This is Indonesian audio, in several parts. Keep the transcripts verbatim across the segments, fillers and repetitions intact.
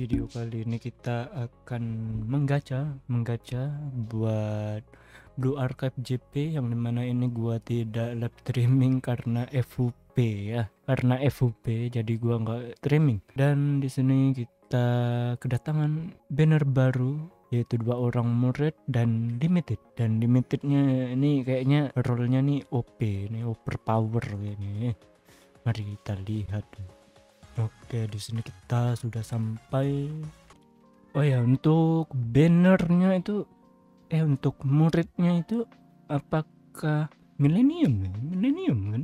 video kali ini kita akan menggacha menggacha buat Blue Archive J P, yang dimana ini gua tidak live streaming karena F U P ya, karena F U P jadi gua nggak streaming. Dan di sini kita kedatangan banner baru, yaitu dua orang murid dan limited. Dan limitednya ini kayaknya role-nya nih O P, ini overpower kayaknya. Mari kita lihat. Oke, di sini kita sudah sampai. Oh ya, untuk bannernya itu, eh untuk muridnya itu apakah milenium? Ya? Milenium kan?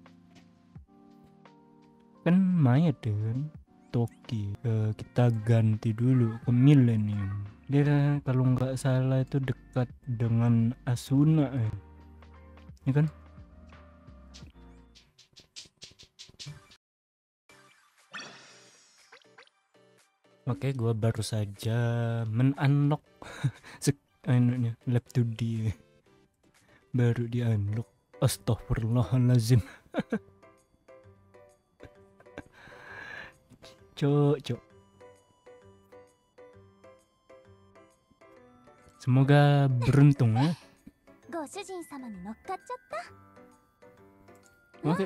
Kan mayat ya kan? Toki. Eh, kita ganti dulu ke milenium. Dia kalau nggak salah itu dekat dengan Asuna ya, ya kan? Oke, gua baru saja men-unlock anunya lab dua D. Baru di unlock. Astagfirullahalazim. Cok, cok. Semoga beruntung ya. Oke.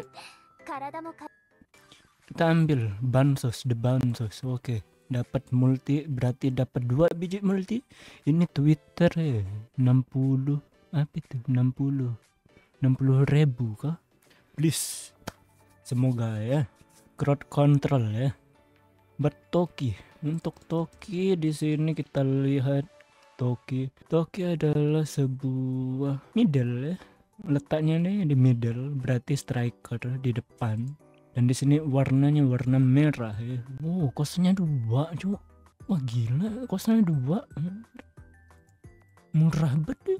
Kita ambil bansos, the bansos. Oke. Dapat multi, berarti dapat dua biji multi. Ini Twitter ya, enam puluh apa itu, enam puluh ribu kah? Please, semoga ya crowd control ya. But Toki, untuk Toki di sini kita lihat Toki Toki adalah sebuah middle ya, letaknya nih di middle, berarti striker di depan. Dan di sini warnanya warna merah ya. Oh, kosnya dua, cuk. Wah gila, kosnya dua. Murah banget.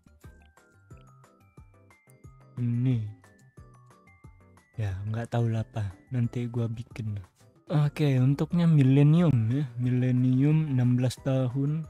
Ini. Ya, nggak tahu lah apa. Nanti gua bikin. Oke, untuknya milenium ya. Milenium enam belas tahun.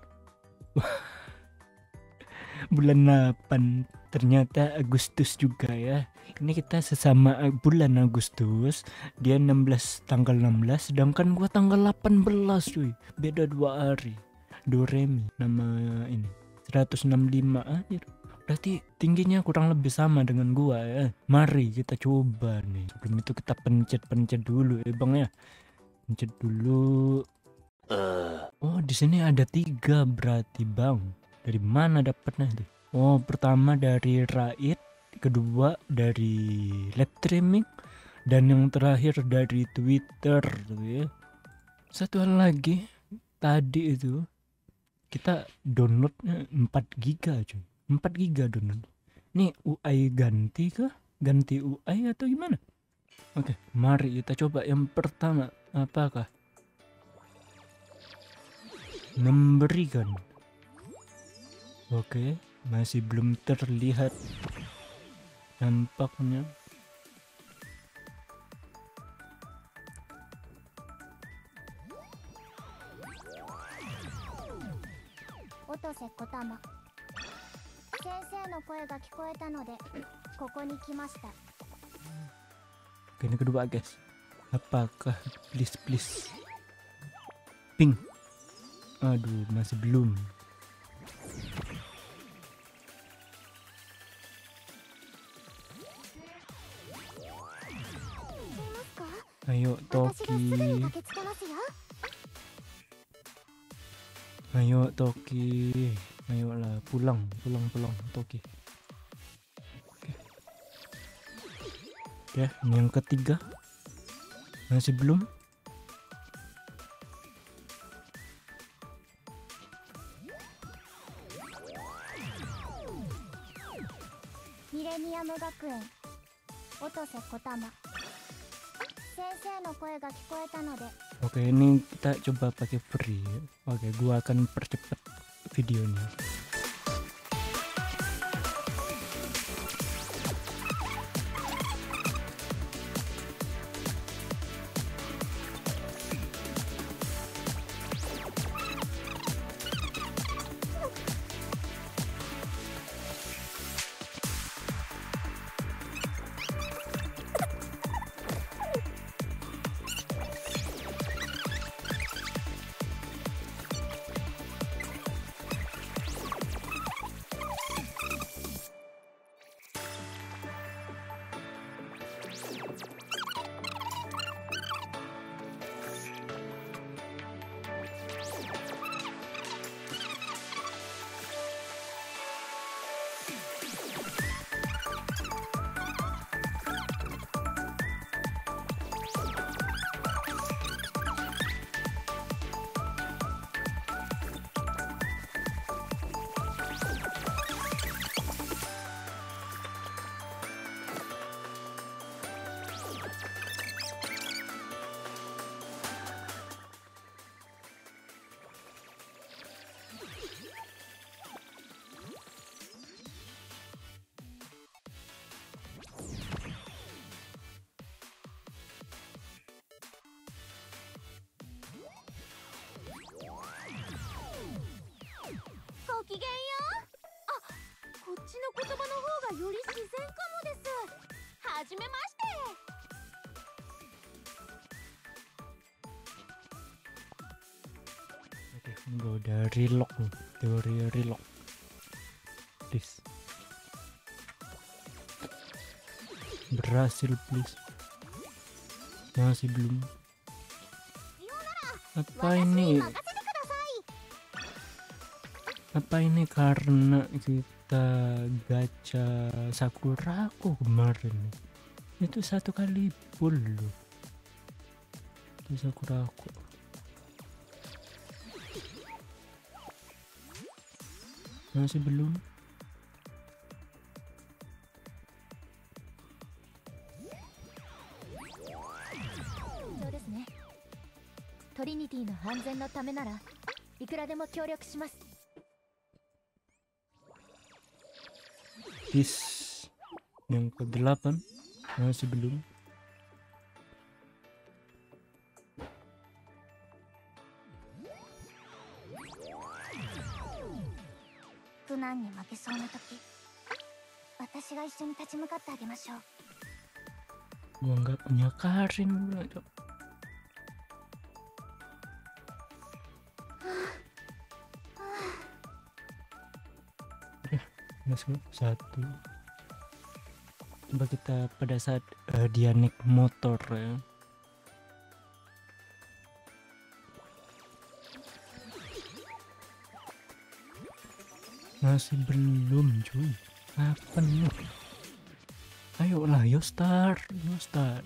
Bulan delapan, ternyata Agustus juga ya. Ini kita sesama bulan Agustus. Dia enam belas, tanggal enam belas, sedangkan gua tanggal delapan belas cuy. Beda dua hari. Doremi nama ini seratus enam puluh lima aja. Berarti tingginya kurang lebih sama dengan gua ya. Mari kita coba nih. Sebelum itu kita pencet-pencet dulu ya Bang ya. Pencet dulu. Uh. Oh, di sini ada tiga berarti Bang. Dari mana dapatnya itu? Oh, pertama dari Raid, kedua dari live streaming, dan yang terakhir dari Twitter tuh ya. Satu hal lagi, tadi itu kita downloadnya empat giga cuy. empat giga download. Nih U I ganti kah? Ganti U I atau gimana? Oke, mari kita coba yang pertama. Apakah memberikan? Oke, masih belum terlihat nampaknya. Otose Kotama. Sensei no koe ga kikoeta node, koko ni kimashita. Oke, ini kedua guys. Apakah please please ping? Aduh, masih belum. Ayo Toki. Ayo Toki. Ayolah pulang, pulang, pulang Toki. Oke. Ya, ini yang ketiga. Masih belum. Millennium Gakuen. Otose Kotama. Oke, ini kita coba pakai free. Oke, gua akan percepat videonya. ごきげんよう。あ、こっちの言葉の方がより自然かもです。はじめまして。 Oke, gue udah relock nih, teori relock. Please. Berhasil please. Masih belum. Apa ini? Apa ini karena kita gacha Sakuraku kemarin? Itu satu kali full loh. Itu Sakuraku. Masih belum. Trinity の安全のためならいくらでも協力します。 Bis yang kedelapan masih belum. Tunan に負けそうな時、私が一緒に立ち向かってあげましょう。 Gua nggak punya Karin. Masuk satu. Coba kita pada saat uh, dia naik motor ya. Masih belum cuy. Apa nih? Ayolah, yo start, yo start.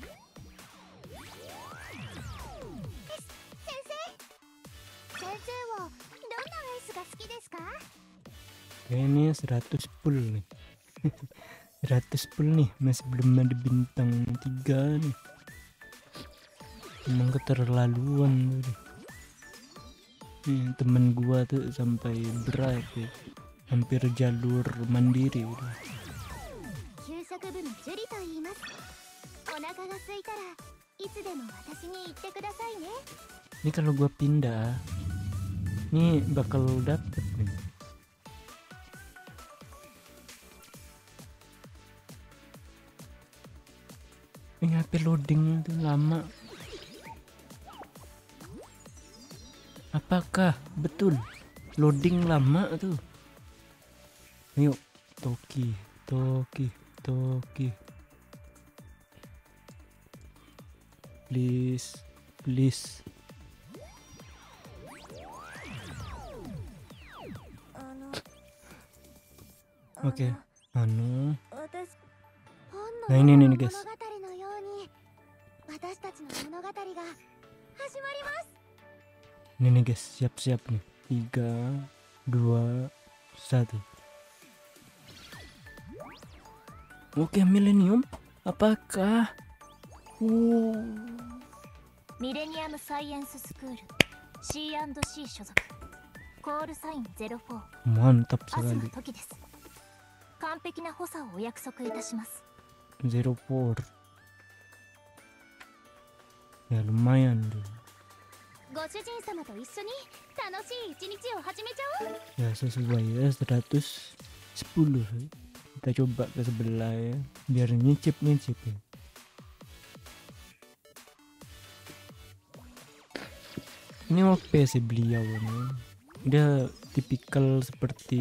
Sensei wa donna race ga suki desu ka? Kayaknya seratus full nih. seratus full nih, masih belum ada bintang tiga nih. Emang keterlaluan tuh. Nih, temen gua tuh sampai berat ya. Hampir jalur mandiri udah. Ini kalau gua pindah, nih bakal dapet nih. Ini H P loading itu lama. Apakah betul loading lama tuh? Ayo, Toki, Toki, Toki. Please, please. Oke, okay. Anu. Nah ini nih guys. Ini nih guys, siap-siap nih. Tiga, dua, satu. Oke, Millennium. Apakah? Uh. Millennium Science School C and C 所属 Call Sign ゼロフォー Mantap sekali. 時です。完璧な補佐をお約束いたします。 ゼロフォー Ya lumayan deh. ご主人様と一緒に楽しい一日を始めちゃおう。 Ya sesuai ya seratus sepuluh. Kita coba ke sebelah ya, biar nyicip-nyicip ya. Ini O P sih beliau ini. Dia tipikal seperti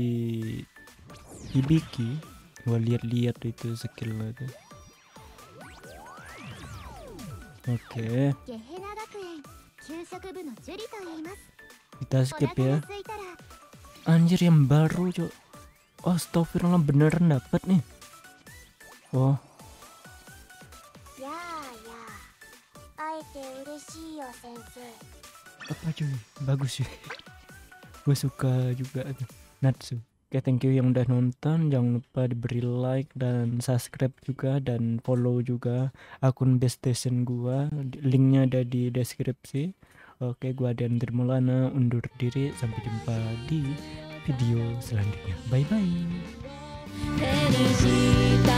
Hibiki. Gua lihat-lihat itu skillnya tuh. Oke, ゲヘナ学園給食部のジュリと言います。 kita お skip 腹 ya. が空いたら Anjir yang baru cok. Oh, astagfirullah beneran dapat nih. Oh, やあやあ会えて嬉しいよ先生。 apa cuy? Bagus cuy. Gue suka juga tuh. Natsu. Oke, thank you yang udah nonton. Jangan lupa diberi like dan subscribe juga dan follow juga akun Best Station gua. Linknya ada di deskripsi. Oke, gua Adrian Maulana undur diri. Sampai jumpa di video selanjutnya. Bye bye.